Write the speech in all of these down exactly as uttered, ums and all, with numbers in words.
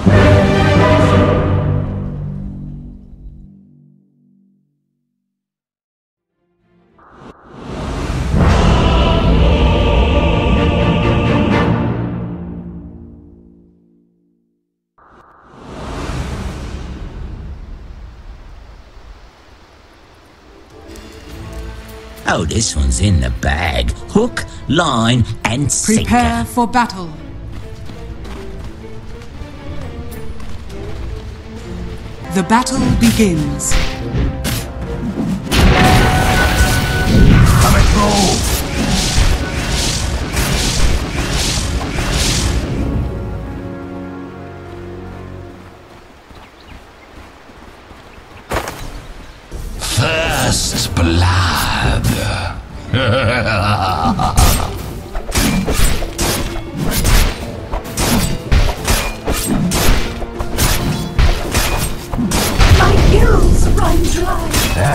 Oh, this one's in the bag. Hook, line, and sinker. Prepare for battle. The battle begins. Coming through! First blood. My gills run dry.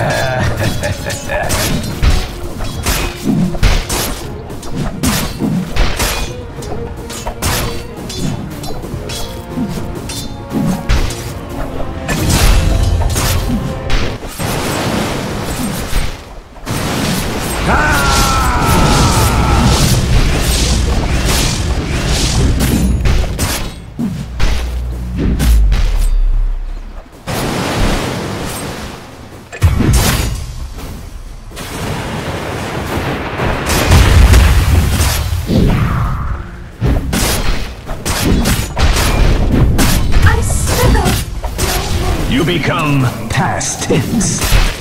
You become past tense.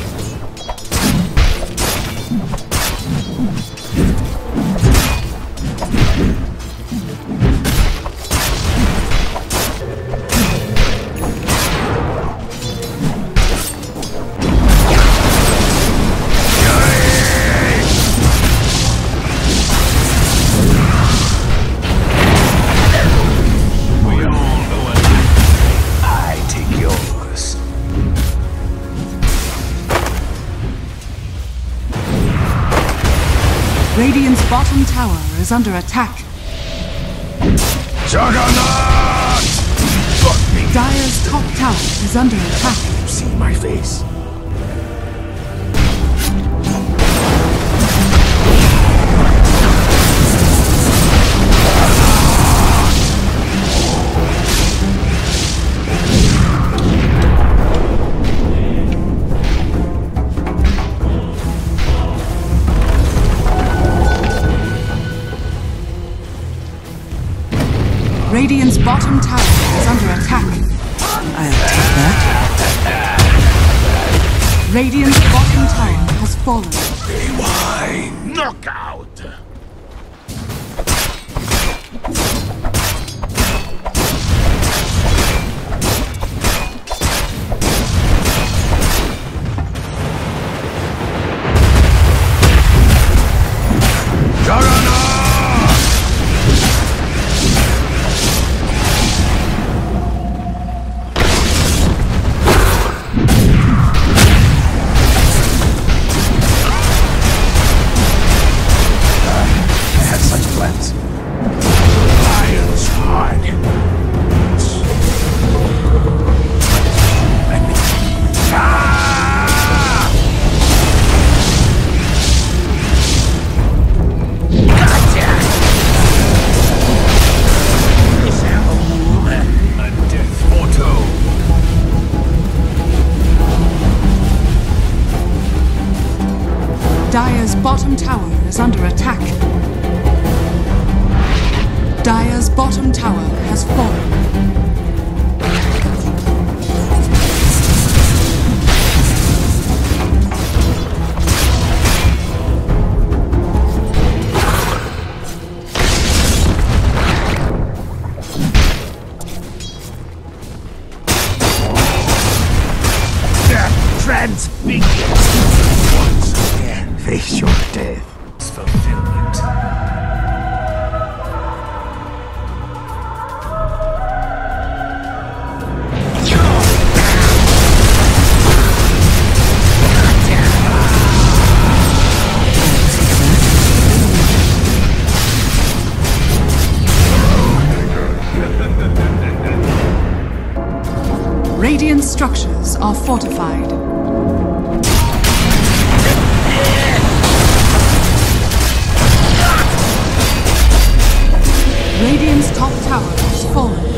Radiant's bottom tower is under attack. Juggernaut! Got me. Dire's top tower is under attack. You see my face? Radiant's bottom tower is under attack. I'll take that. Radiant's bottom tower has fallen. Rewind. Knockout. Dire's bottom tower is under attack. Dire's bottom tower has fallen. Transfigured. Once again, face your death. Fulfillment. Radiant structures are fortified. Radiant's top tower has fallen.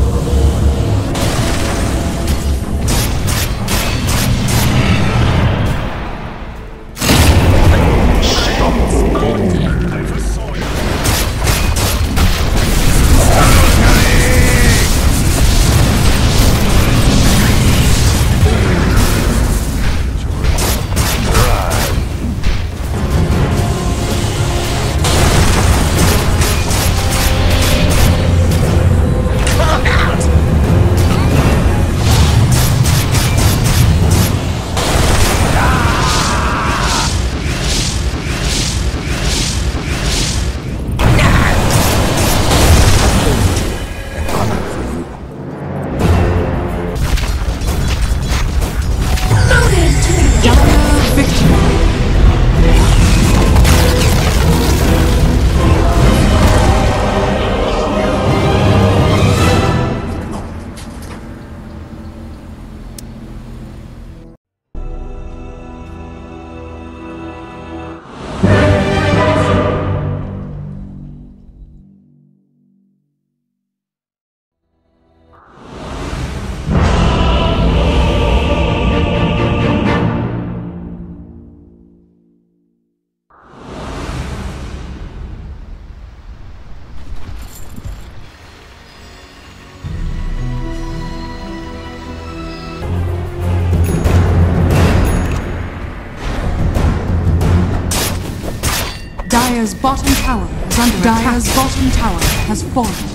Dire's bottom tower is under attack. Dire's bottom tower has fallen.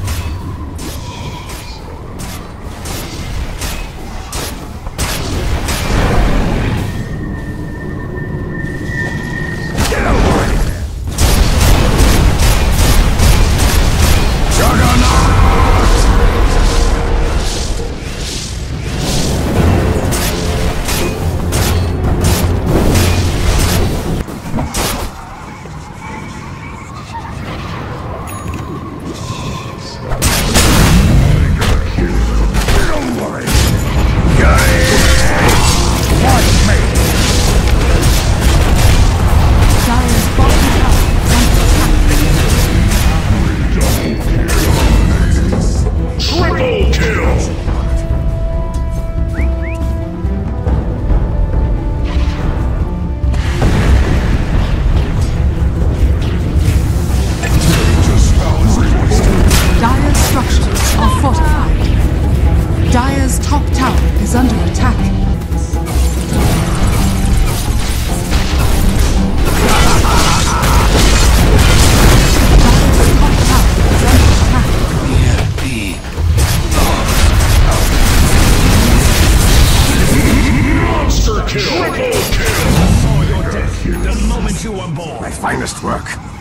My finest work.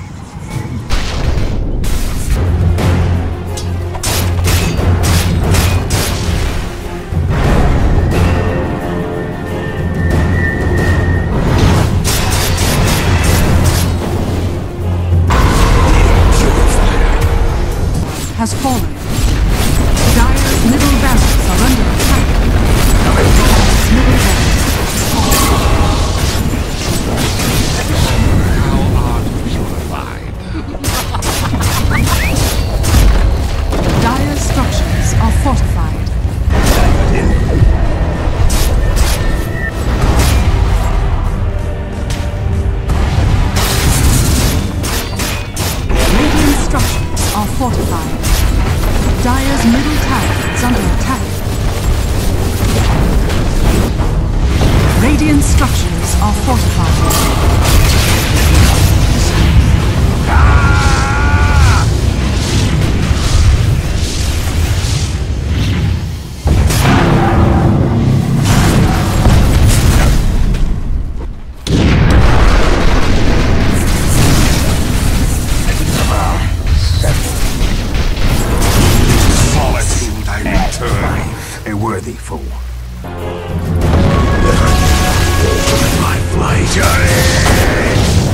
Has fallen. Dire's middle barracks are under attack. Dire's middle barracks has fallen. Dire's structures are fortified. Radiant structures are fortified. Dire's middle tower is under attack. Radiant structures are fortified. A worthy fool. My flight.